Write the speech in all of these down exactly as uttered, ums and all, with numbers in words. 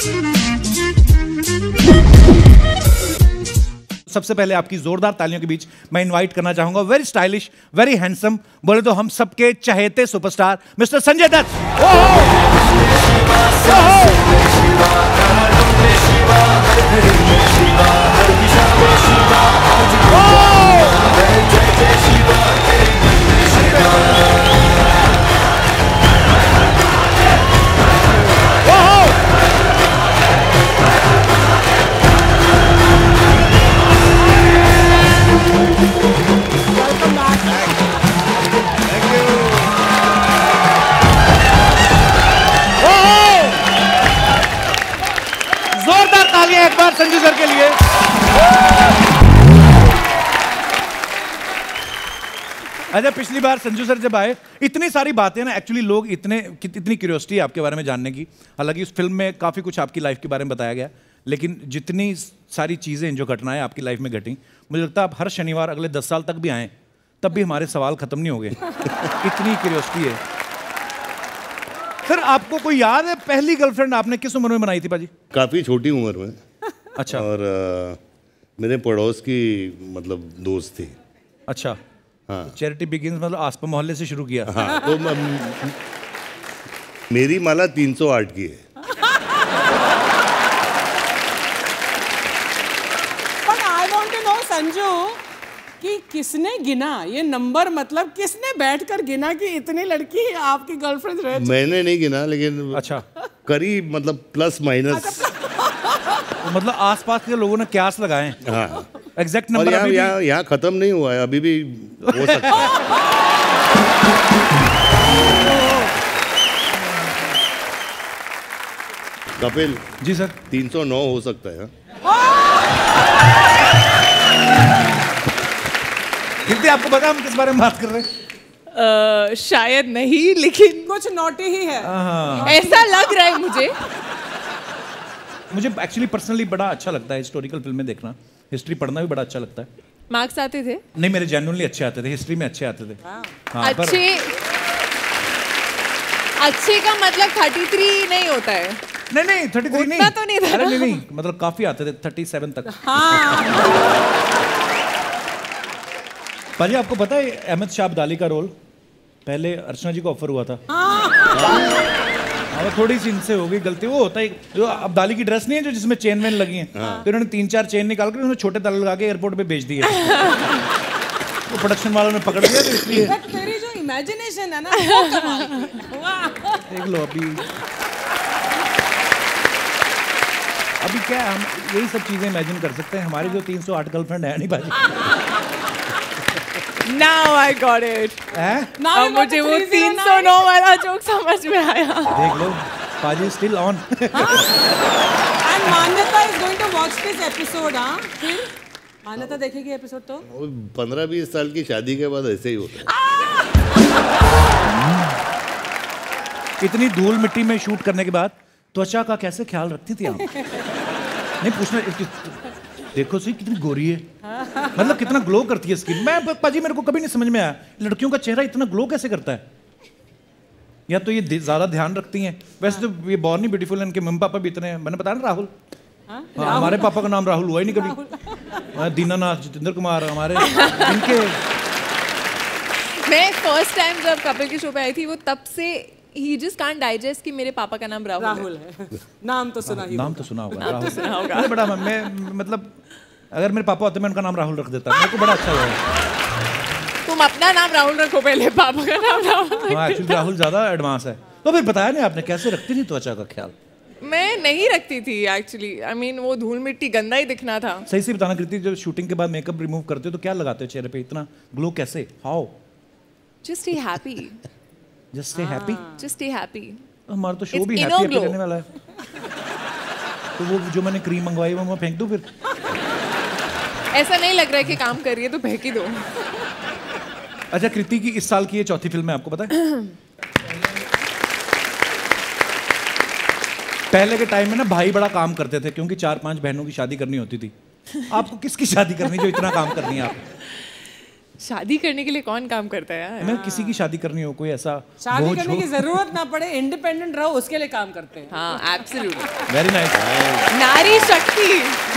सबसे पहले आपकी जोरदार तालियों के बीच मैं इनवाइट करना चाहूंगा वेरी स्टाइलिश, वेरी हैंडसम, बोले तो हम सबके चहेते सुपरस्टार मिस्टर संजय दत्त। एक बार संजू सर के लिए। अच्छा, पिछली बार संजू सर जब आए, इतनी सारी बातें ना, एक्चुअली लोग इतने इतनी क्यूरियोसिटी है आपके बारे में जानने की। हालांकि उस फिल्म में काफ़ी कुछ आपकी लाइफ के बारे में बताया गया, लेकिन जितनी सारी चीज़ें जो घटनाएं आपकी लाइफ में घटी, मुझे लगता है आप हर शनिवार अगले दस साल तक भी आएँ तब भी हमारे सवाल ख़त्म नहीं हो गए। इतनी क्यूरियोसिटी है। सर, आपको कोई याद है पहली गर्लफ्रेंड आपने किस उम्र में बनाई थी पाजी? काफ़ी छोटी उम्र में। अच्छा। और आ, मेरे पड़ोस की मतलब दोस्त थी। अच्छा। हाँ। चैरिटी बिगिंस मतलब आसपास मोहल्ले से शुरू किया। हाँ, तो म, मेरी माला तीन सौ आठ की है। But I want to know, Sanju, कि किसने गिना ये नंबर, मतलब किसने बैठकर गिना कि इतनी लड़की आपकी गर्लफ्रेंड रह? मैंने नहीं गिना, लेकिन अच्छा करीब मतलब प्लस माइनस, मतलब आसपास के लोगों ने क्यास लगाए। हाँ, एग्जैक्ट नंबर अभी यहाँ यहाँ खत्म नहीं हुआ है, अभी भी हो सकता है। कपिल जी सर, तीन सौ नौ हो सकता है। कीर्ति, आपको पता हम किस बारे में बात कर रहे हैं? uh, शायद नहीं, लेकिन कुछ नोटी ही है, ऐसा लग रहा है मुझे। मुझे एक्चुअली पर्सनली बड़ा अच्छा लगता है हिस्टोरिकल फिल्में देखना, हिस्ट्री पढ़ना भी बड़ा अच्छा लगता है। मार्क्स आते थे? नहीं, मेरे जेन्युइनली अच्छे आते थे, हिस्ट्री में अच्छे आते थे। हाँ, अच्छे अच्छे का मतलब थर्टी थ्री नहीं होता है। नहीं नहीं थर्टी थ्री नहीं, तो नहीं था। अरे नहीं नहीं, मतलब काफी आते थे, थर्टी सेवन तक। हाँ। पाजी, आपको पता है अहमद शाह अब्दाली का रोल पहले अर्चना जी को ऑफर हुआ था। अब थोड़ी सी इनसे हो गई गलती। वो होता है जो अब्दाली की ड्रेस नहीं है जो जिसमें चेन वेन लगी हैं, तो इन्होंने तीन चार चेन निकाल कर उसमें छोटे ताले लगा के एयरपोर्ट पे बेच दिए। वो प्रोडक्शन वालों ने पकड़ लिया, तो इसलिए तेरी जो इमेजिनेशन है ना, वो कमाल की। वाह। देख लो अभी अभी क्या हम यही सब चीजें इमेजिन कर सकते हैं। हमारी जो तीन सौ आठ गर्लफ्रेंड है नहीं पाजी। Now I got it. Now अब मुझे वो तीन सौ नौ वाला जोक समझ में आया। देख लो, पाजी still on. And Manyata is going to watch this episode, हाँ? फिर मान्यता देखेगी एपिसोड तो? पंद्रह बीस साल की शादी के बाद ऐसे ही होता है। इतनी धूल मिट्टी में शूट करने के बाद त्वचा का कैसे ख्याल रखती थी आप? नहीं पूछना, देखो सही कितनी गोरी है, मतलब कितना ग्लो करती है स्किन। मैं पाजी मेरे को कभी नहीं समझ में आया लड़कियों का चेहरा इतना ग्लो कैसे करता है। या तो ये ज्यादा ध्यान रखती हैं, वैसे तो ये बॉर्न ही ब्यूटीफुल है, इनके मम्मी पापा भी इतने हैं। मैंने बताया ना राहुल, हाँ, हमारे पापा का नाम राहुल हुआ ही नहीं कभी। दीनानाथ, जितेंद्र कुमार हमारे इनके। मैं फर्स्ट टाइम जब कपिल की शो पे आई थी, वो तब से he just can't digest कि मेरे पापा का नाम राहुल, राहुल है। है। नाम तो सुना ही नाम तो सुना होगा, नाम तो सुना होगा। अरे बड़ा मैं मतलब अगर मेरे पापा होते मैं उनका नाम राहुल रख देता, मेरे को बड़ा अच्छा लगा। तुम अपना नाम राहुल रखो पहले, पापा का नाम राहुल। हाँ, एक्चुअली राहुल ज्यादा एडवांस है। तो फिर बताया नहीं आपने कैसे रखती थी त्वचा का ख्याल? मैं नहीं रखती थी एक्चुअली, आई मीन वो धूल मिट्टी गंदा ही दिखना था। सही से बताना कृति, जब शूटिंग के बाद मेकअप रिमूव करते हो तो क्या लगाते हो चेहरे पे, इतना ग्लो कैसे? How? Just stay happy. Just stay happy. Just stay happy. हमारा तो शो भी हैप्पी रहने वाला है। तो वो जो मैंने क्रीम मंगवाई वो मैं फेंक दूं फिर? ऐसा नहीं लग रहा है कि काम कर रही है तो फेंक ही दो। अच्छा, कृति की इस साल की ये चौथी फिल्म है, आपको पता है? पहले के टाइम में ना भाई बड़ा काम करते थे क्योंकि चार पांच बहनों की शादी करनी होती थी। आपको किसकी शादी करनी जो इतना काम करनी है आप? शादी करने के लिए कौन काम करता है यार? मैं किसी की शादी करनी हो, कोई ऐसा शादी बोझ करने हो। की जरूरत ना पड़े, इंडिपेंडेंट रहो, उसके लिए काम करते हैं। हाँ एब्सोल्युटली, वेरी नाइस। नारी शक्ति।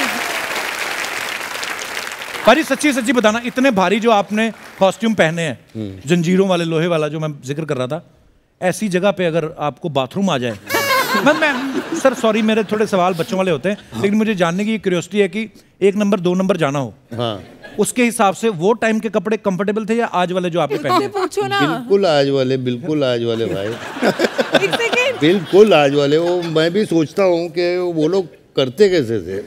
भाई सच्ची सच्ची बताना, इतने भारी जो आपने कॉस्ट्यूम पहने हैं, जंजीरों वाले, लोहे वाला जो मैं जिक्र कर रहा था, ऐसी जगह पे अगर आपको बाथरूम आ जाए मैं मैं सर सॉरी मेरे थोड़े सवाल बच्चों वाले होते हैं, लेकिन मुझे जानने की क्यूरियोसिटी है कि एक नंबर दो नंबर जाना हो, हाँ उसके हिसाब से वो टाइम के कपड़े कंफर्टेबल थे या आज वाले जो आपने पहने? पूछो ना। बिल्कुल आज वाले, बिल्कुल आज वाले भाई। एक सेकेंड। बिल्कुल आज वाले। वो मैं भी सोचता हूँ कि वो लोग करते कैसे थे।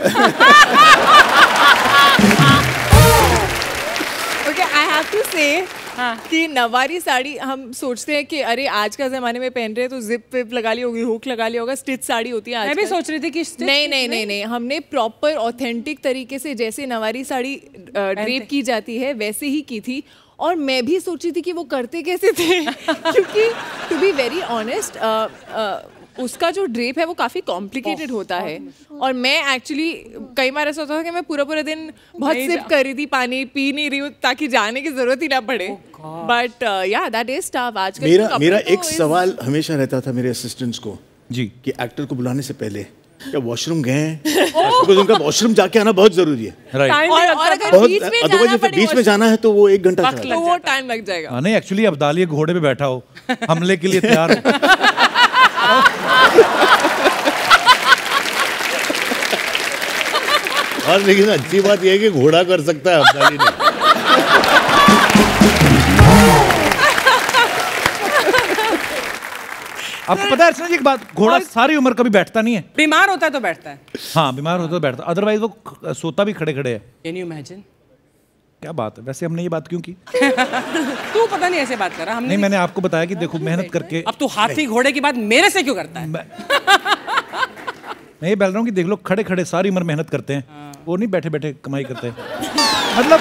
ओके, आई हैव टू से कि नवारी साड़ी हम सोचते हैं कि अरे आज का जमाने में पहन रहे हैं तो जिप विप लगा ली होगी, हुक लगा लिया होगा, स्टिच साड़ी होती है। मैं भी सोच रही थी कि stitch नहीं नहीं नहीं नहीं, हमने प्रॉपर ऑथेंटिक तरीके से जैसे नवारी साड़ी ड्रेप की जाती है वैसे ही की थी। और मैं भी सोची थी कि वो करते कैसे थे क्योंकि टू बी वेरी ऑनेस्ट उसका जो ड्रेप है वो काफ़ी कॉम्प्लिकेटेड होता है। और मैं एक्चुअली कई बार ऐसा होता था कि मैं पूरा पूरा दिन बहुत सिप कर रही थी, पानी पी नहीं रही हूँ ताकि जाने की जरूरत ही ना पड़े। बट या दैट इज टफ। आज मेरा मेरा एक सवाल हमेशा रहता था मेरे असिस्टेंट्स को जी कि एक्टर को बुलाने से पहले क्या वॉशरूम गए हैं, बिकॉज़ उनका वॉशरूम जाके आना बहुत जरूरी है। राइट। और, और अगर बहुत बीच में अदरवाइज जाना जैसे पड़े बीच में जाना है तो वो एक घंटा चला तो वो टाइम लग जाएगा। हाँ नहीं, एक्चुअली अब्दाली घोड़े पे बैठा हो, हमले के लिए तैयार हो। और लेकिन अच्छी बात यह है कि घोड़ा कर सकता है अब्दाली ने। आपको पता है अर्चना जी एक बात, घोड़ा सारी उम्र कभी बैठता नहीं है। बीमार होता है तो बैठता है। हाँ बीमार होता तो बैठता, अदरवाइज वो ख- सोता भी खड़े खड़े है। Can you imagine? क्या बात है, वैसे हमने ये बात क्यों की? तू पता नहीं ऐसे बात कर रहा, हमने नहीं मैंने आपको बताया कि देखो मेहनत करके अब तू हाथी घोड़े की बात मेरे से क्यों करता है? मैं मैं ये बोल रहा हूँ कि देख लो खड़े खड़े सारी उम्र मेहनत करते हैं, वो नहीं बैठे बैठे कमाई करते हैं। मतलब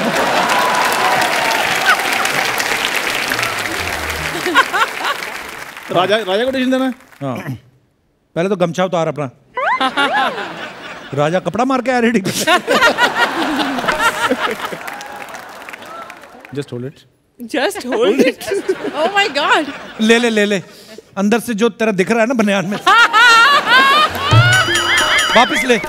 राजा राजा को टेंशन देना है। हाँ पहले तो गमछा उतार अपना। राजा कपड़ा मार के आया ready. Just hold it, just hold it. Oh my god. ले ले ले ले, अंदर से जो तेरा दिख रहा है ना बनियान में, वापस ले।